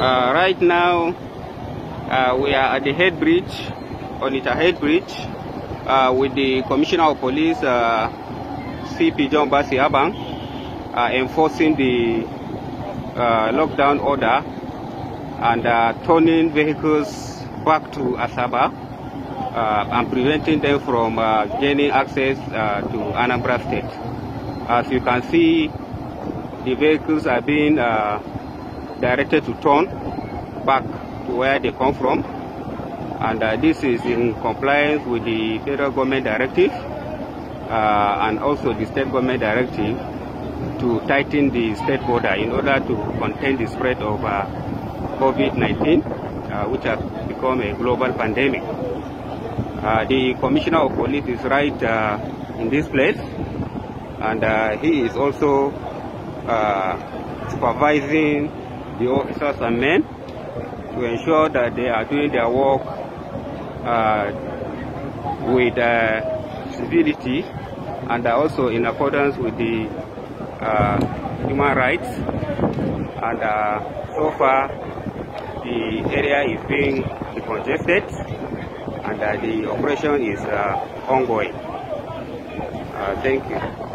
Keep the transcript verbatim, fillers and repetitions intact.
Uh, right now, uh, we are at the head bridge, Onitsha head bridge, uh, with the Commissioner of Police, uh, C P John Bassey Abang, uh, enforcing the uh, lockdown order and uh, turning vehicles back to Asaba uh, and preventing them from uh, gaining access uh, to Anambra State. As you can see, the vehicles are being uh, directed to turn back to where they come from, and uh, this is in compliance with the federal government directive uh, and also the state government directive to tighten the state border in order to contain the spread of uh, COVID nineteen, uh, which has become a global pandemic. Uh, the Commissioner of Police is right uh, in this place, and uh, he is also uh, supervising the officers and men to ensure that they are doing their work uh, with uh, civility and also in accordance with the uh, human rights. And uh, so far, the area is being decongested, and uh, the operation is uh, ongoing. Uh, thank you.